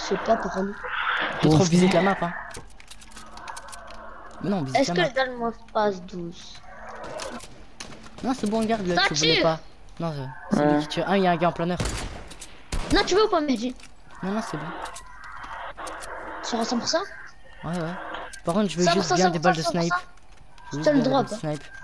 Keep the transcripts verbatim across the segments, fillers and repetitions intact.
sais pas par où. Faut trop viser que la map, hein. Mais non, visite Est-ce la que map. je donne mon passe douce? Non, c'est bon, regarde, là, Ça tu voulais tire. pas. Non, c'est c'est Ouais. lui qui tire. Ah, il y a un gars en planeur. Non, tu veux ou pas, Mehdi? Non, non, c'est bon. Sur cent pour cent? Ouais, ouais. Par contre, je veux cent pour juste cent, bien cent des pour balles de cent, snipe. cent pour cent. Je veux Je te juste le bien des drop. balles de snipe.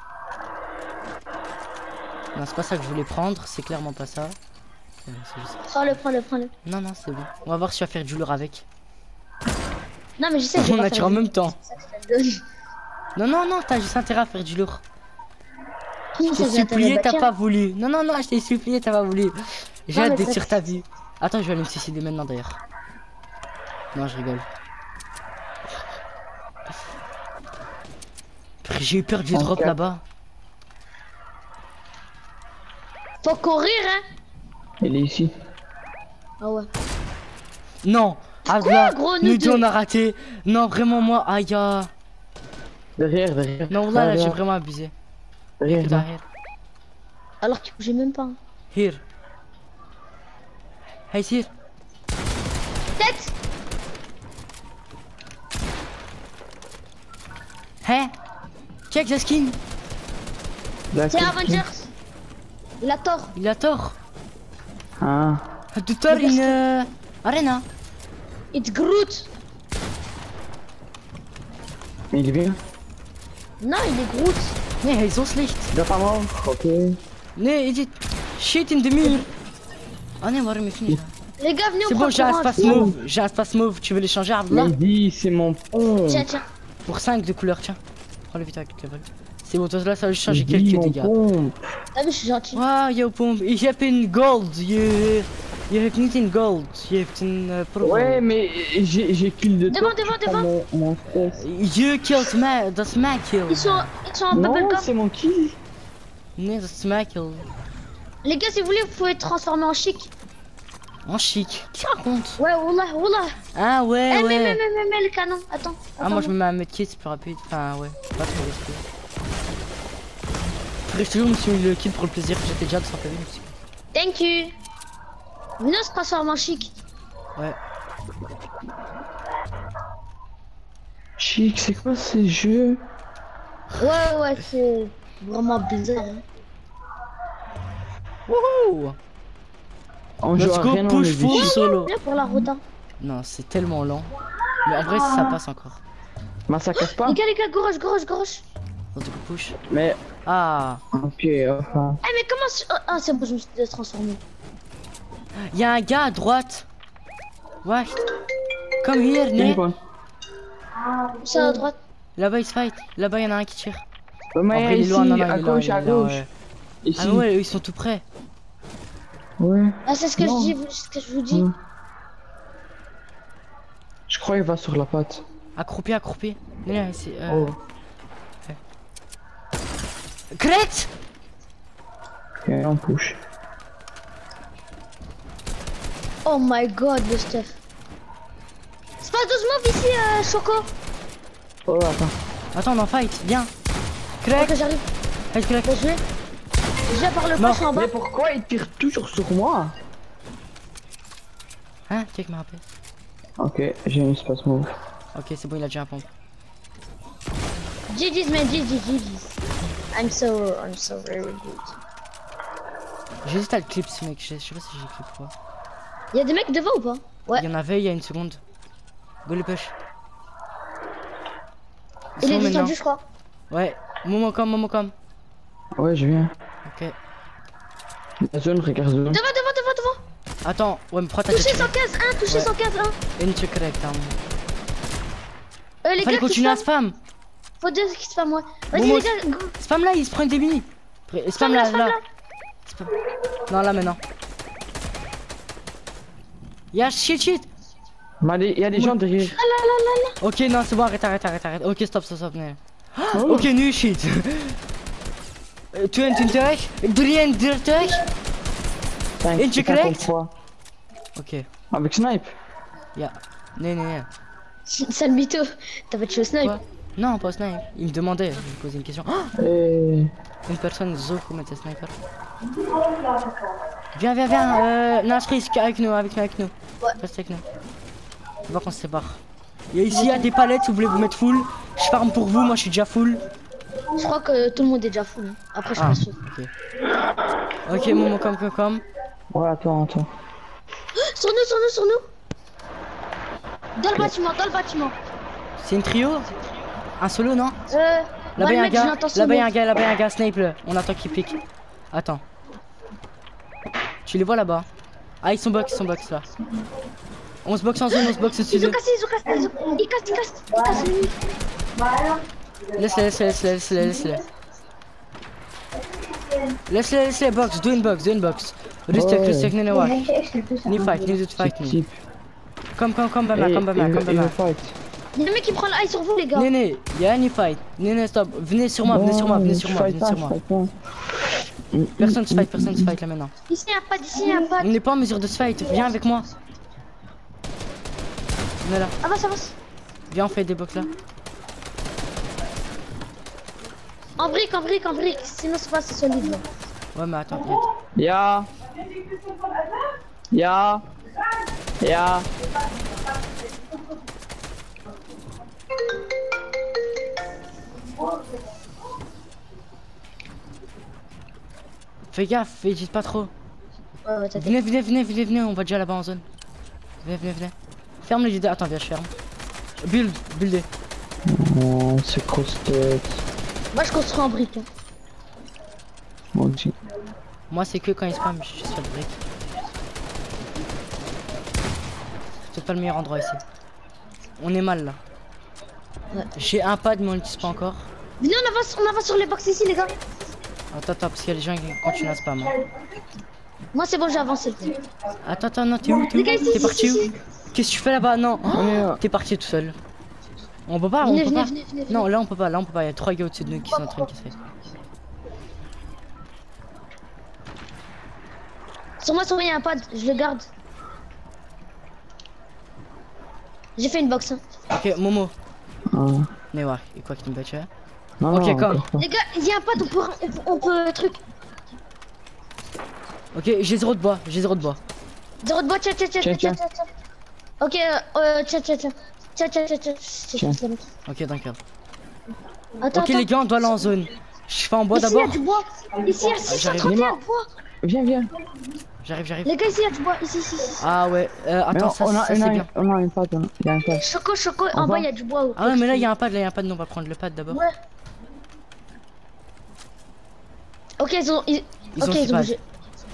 Non, c'est pas ça que je voulais prendre, c'est clairement pas ça. Ouais, c'est juste... Prends-le, prends-le, prends-le. Non, non, c'est bon. On va voir si tu vas faire du lourd avec. Non, mais je sais que je vais On pas a faire tiré en du- même temps. C'est ça que je te le donne. Non, non, non, t'as juste intérêt à faire du lourd. Comment Je ça, t'ai j'ai intérêt supplié, à t'as bâtir? pas voulu. Non, non, non, je t'ai supplié, t'as pas voulu. J'ai Non, hâte mais d'être ça- sur ta vie. Attends, je vais aller me suicider maintenant d'ailleurs. Non, je rigole. J'ai eu peur du drop Ok. là-bas. Faut courir, hein? Il est ici. Ah ouais. Non, Abla, gros, nous nous deux deux on a raté. Non, vraiment, moi, aïe. ah. Derrière, derrière. Non, là, là, j'ai Derrière, vraiment abusé. derrière, là. Derrière. Alors que j'ai même pas. Here. Hey, here. Tête! Hein? Check the skin. Là, C'est quel- Avengers! Il a tort. Il a tort. Ah. Tout à l'heure, Mais une euh, arena. It's Groot! Il est bien. Non, il est Groot. Nee, hij is zo slecht. Il est pas mort. Ok. Nee, il dit shit in the mirror. Ah nee, waarom heeft niet? Les gars, venez, on C'est prend bon, j'ai un courage. space move. J'ai un space move. Tu veux les changer, Abdullah? Mehdi, c'est mon pont. Tiens, tiens. Pour cinq de couleur, tiens. Prends-le vite avec le vol. C'est bon, toi là, ça va juste changer Mehdi, quelques mon dégâts. pont. T'as vu, je suis gentil. Wow, yo, pomp. Je hebt in gold. Je, je hebt niet in gold. Je hebt in uh, purple. Ouais, mais j'ai j'ai kill de Devant, toi, devant, tu prends devant. Mon, mon stress. Je killt mij. Dat is mijn kill. Ils sont, ils sont en Non, bubblegum. c'est mon kill. Nee, dat is mijn kill. Les gars, si vous voulez, vous pouvez transformer en chic. En chic. Qui raconte? Ouais, wallah, wallah. Ah ouais, Eh, mais, mais, ouais. mais, mais, mais, le canon. Attends. Ah, moi je attends. me mets un medkit, c'est plus rapide. Enfin, ouais, pas trop risqué. Après, je toujours me suis mis le kill pour le plaisir. J'étais déjà de cent P V. mais c'est- Thank you. Venez, on se transforme en chic. Ouais. Chic, c'est quoi ces jeux? Ouais, ouais, c'est vraiment bizarre. Hein. Wouhou! On joue Let's à go rien, on push est full des- solo. Viens pour la route. Hein. Non, c'est tellement lent. Mais en vrai, ça passe encore. Mais ça casse pas. Les gars, les gars, gauche, gauche, gauche. Dans tout push. Mais, Ah! ok, enfin. Eh, mais comment. se- Ah, c'est bon, je me suis transformé. Y'a un gars à droite. Ouais. Comme here, C'est né? quoi? C'est à droite. Là-bas, il se fight. Là-bas, y'en a un qui tire. Ouais, mais Après, il est ici, loin, non, non, à il est loin, gauche, il est à loin, gauche. ouais. Ici. Ah ouais, eux, ils sont tout près. Ouais. Ah, c'est ce que Non. je dis, ce que je vous dis. Hmm. Je crois qu'il va sur la patte. Accroupi, accroupi. Non, non, c'est. Euh... Oh. Crête! Ok, on push. Oh my god, le stuff. C'est pas douze move ici, euh, Choco. Oh, attends. Attends, on en fight, viens. Ok, Crack! j'arrive. Hey, crack! Bon, je vais. Je viens par le Mort. coche en bas. Mais pourquoi il tire toujours sur moi? Hein? Check me rappelle. Ok, j'ai un espace move. Ok, c'est bon, il a déjà un pompe. G G's, man, G G, G G's. I'm so, I'm so very good. J'hésite à le clip, ce mec. Je sais pas si j'ai clip quoi. Y'a des mecs devant ou pas? Ouais. Il y en avait il y a une seconde. Go le push. Ils Il sont est où maintenant? descendu, je crois. Ouais, Momocom, Momocom. Ouais, je viens. Ok. La zone, regarde zone. Devant, devant, devant, devant. Attends, ouais, mais pourquoi t'as Touché déjà tiré? cent quinze, un, touché Ouais. cent quinze, un. Une check correct, hein. Euh, les Fallait gars, qui continuer à spam. spam. Faut deux qui spam, ouais. Vas-y, Bon, les gars, go. Spam là, il se prend des mini. Spam, Spam là, là, spam là. là. Spam. Non, là maintenant. Y'a shit, shit. Mais il y a des gens derrière. Ah là là là là. Ok, non, c'est bon, arrête, arrête, arrête, arrête. Ok, stop, stop, stop. Nee. Oh. Ok, nu shit. Euh, tweeëntwintig, drieëndertig. Cinq, Eentje correct? cinquante-trois. Ok, Avec snipe. ja. Nee, nee, nee. Sale mytho. T'as pas de chaud snipe. Quoi? Non, pas snipe. Il me demandait, je lui posais une question. Oh, Et... une personne zo goed met de sniper. Viens, viens, viens. Euh, Nasri, avec nous, avec nous, avec nous. Ouais. Reste avec nous. On va qu'on se sépare. Et ici, il y a des palettes si vous voulez vous mettre full. Je farm pour vous, moi je suis déjà full. Je crois que tout le monde est déjà full. Hein. Après, je suis Ah, pas sûr. ok. Ok, Momo, comme, comme, comme. Ouais, attends, attends. Sur nous, sur nous, sur nous. Dans le bâtiment, dans le bâtiment. C'est une trio? Un solo, non? Euh. Là-bas, il y a un mec, je gars. l'entends Là-bas, il y a un sonner. gars, là-bas, il y a un gars, snipe le. On attend qu'il pique. Attends. Tu les vois là-bas? Ah, ils sont box, ils sont box là. On se boxe en zone, on se boxe au-dessus Ils ont d'eux. cassé, ils ont cassé, ils ont... Ils cassent, ils cassent, ils cassent les nuits. Laisse-les, laisse-les, laisse-les, laisse-les, laisse-les. Laisse-les, laisse-les, box, do une box, do une box. Rustig, Ouais. rustig, nee, nee, wacht. Niet fight, niet het fight, niet. Kom, kom, kom bij mij, kom bij mij, kom bij mij. fight. Il y a un mec qui prend l'eye sur vous, les gars. Nee, nee, jij niet fight. Nee, nee, stop. Venez sur moi, venez sur moi, venez sur moi, venez sur moi. Personne se fight, personne se fight là maintenant. Ici, il y a pas, ici, il y a pas. On n'est pas en mesure de se fight, viens avec moi. On est là, Avance, avance. viens, on fait des box là. En brique, en brique, en brique. Sinon, c'est pas c'est solide. Là. Ouais, mais attends, viens. Ja. Ja. Ja. Fais gaffe, hésite pas trop. Ouais, ouais, t'inquiète. Venez, venez, venez, venez, venez, on va déjà là-bas en zone. Venez, venez, venez. Ferme les idées, attends, viens, je ferme. Build, buildé. Oh, c'est grosse tête. Moi, je construis en brique. Hein. Moi aussi. Moi, c'est que quand il spam, je suis sur le brick. C'est pas le meilleur endroit ici. On est mal là. Ouais. J'ai un pad, mais on l'utilise pas encore. Venez, on avance, on avance sur les box ici, les gars. Attends, attends, parce qu'il y a des gens qui continuent à spam. Hein. Moi, c'est bon, j'ai avancé. Attends, attends, non, t'es où, t'es où? Les gars, ici, T'es ici, parti ici, où? ici. Qu'est-ce que tu fais là-bas? Non, On est là. t'es parti tout seul. On peut pas, on Venez, peut venez, pas. venez, venez, venez. Non, là on peut pas, là on peut pas. Il y a trois gars au-dessus de nous qui sont en train de casser. Sur moi, sur moi, il y a un pad. Je le garde. J'ai fait une box. Hein. Ok, Momo. Ah. Mais ouais, et quoi qu'il me batte. Non, Ok, non, comme. encore pas. Les gars, il y a un pad, on peut, on peut, on peut truc. Ok, j'ai zéro de bois, j'ai zéro de bois. Zéro de bois, tiens, tiens, tiens, Tiens, tiens, tiens, tiens. Ok, euh, euh, tiens, tiens, tiens. Tiens, tiens, tiens, tiens. C'est Tiens. juste la mec. Ok, d'accord. Attends, Ok, attends. les gars, on doit aller en zone. Je fais en bois Ici, il y d'abord. a du bois. Ici, il y a six cent trente et un de bois. Viens, viens. J'arrive, j'arrive. Les gars, ici, il y a du bois. Ici, ici, ici. Ah ouais, euh, Mais attends, on, ça, on a, ça on c'est a, bien. on a un pad, on a- il y a un pad. Choco, choco, Au en bas, revoir. il y a du bois. Ah ouais, mais là il y a un pad, là il y a un pad, nous on va prendre le pad d'abord. Ouais. Ok, ils ont. Ils... Ils ok, ont six ils ont pads. bougé.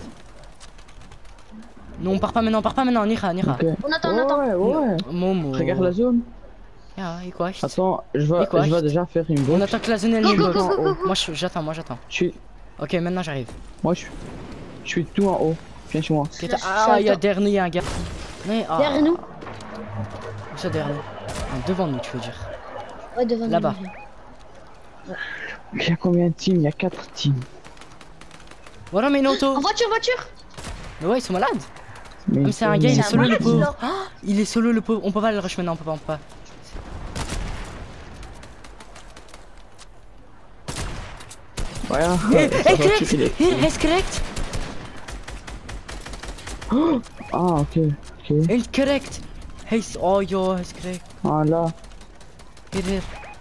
Non, on part pas maintenant, on part pas maintenant, on ira, on ira. Ok. On attend, on attend. Ouais, ouais. Momo. Regarde la zone. Ah, et quoi? Attends, je vais, Et quoi, je vais je- déjà faire une On box. attend que la zone elle Go, nous go, boxe. go, go, go, go. Moi je- j'attends, moi j'attends. Je suis, Ok, maintenant j'arrive. moi je suis, je suis tout en haut. Viens chez moi. Ok, Je- t'as- je Ah, suis il y a attends. derrière nous, il y a un gars. Mais, ah. Derrière nous. Où ça derrière nous? Ah, devant nous, tu veux dire. Ouais, devant nous. Là-bas. Il y a combien de teams? Il y a quatre teams. Voilà, mais une auto. En voiture, voiture. Mais ouais, ils sont malades. Mais Comme c'est un gars, il est C'est un solo le malade, pauvre. celui-là. Ah, il est solo le pauvre. On peut pas le rush maintenant, on peut pas, on peut pas. Voilà. Eh, Ça eh, va correct. tuer les- Eh, est-ce correct? Ah, ok, ok. Eh, correct. Hey, oh yo, est-ce correct? Voilà. Hier.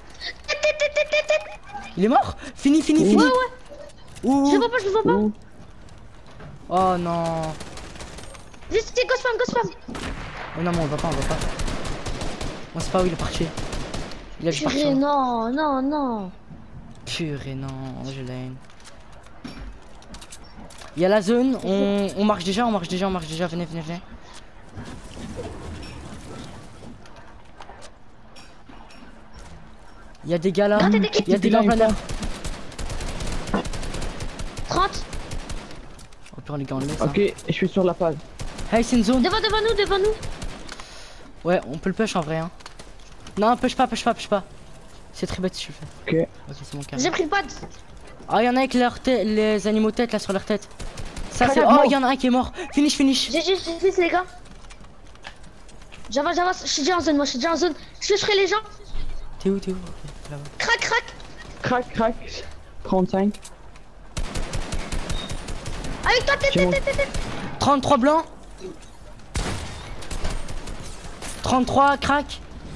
Il est mort? Fini, fini, fini. Ouais, ouais. Ouh. Je le vois pas, je le vois pas. Ouh. Oh non. Juste, c'est go spam, go spam. Oh non, mais on va pas, on va pas. On sait pas où il est parti. Il a dû Purée, partir. non, non, non. Purée, non, je l'ai. Il y a la zone, on, on marche déjà, on marche déjà, on marche déjà, venez, venez, venez. Il y a des gars là, Grattez des kills. il y a des gars en plein air. trente. Oh pire, les gars, on le laisse. hein. Ok, je suis sur la page. Hey, c'est une zone. Devant, devant nous, devant nous. Ouais, on peut le push en vrai. Hein. Non, push pas, push pas, push pas. C'est très bête si je le fais. Ok. Ok, c'est mon cas. J'ai pris le pad. Ah, il y en a avec leur tête, les animaux tête là sur leur tête. Ça c'est. Regarde, Oh, mort. il y en a un qui est mort. Finish, finish. J'ai juste, j'ai juste, les gars. J'avance, j'avance. Je suis déjà en zone, moi, je suis déjà en zone. Je ferai les gens. T'es où, t'es où? Ok, là-bas. Crac, crac. Crac, crac. trente-cinq. Avec toi, tête, J'ai tête, mon- tête, tête, tête. trente-trois blancs. trente-trois, crack.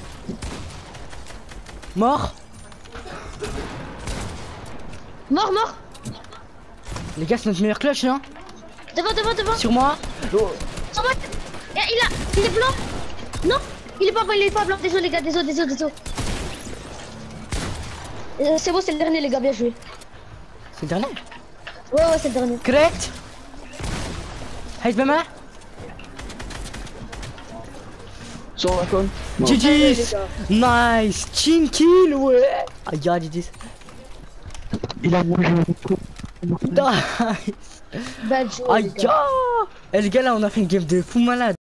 Mort. Mort, mort. Les gars, c'est notre meilleur clutch, hein. Devant, devant, devant. Sur moi. Oh. Sur moi. Il a, il est blanc. Non, il est pas blanc, il est pas blanc. Désolé les gars, désolé, désolé, désolé. Euh, c'est bon, c'est le dernier les gars, bien joué. C'est le dernier. Ouais, ouais, c'est le dernier. Correct. Hey, Bama. Sur la con. Non. G G's. Nice. Chin kill, ouais. Ah, yeah, G G's. Il a mangé un coup. Nice. Bad joué, Ah, les gars. yeah. Eh, les gars, là, on a fait une game de fou malade.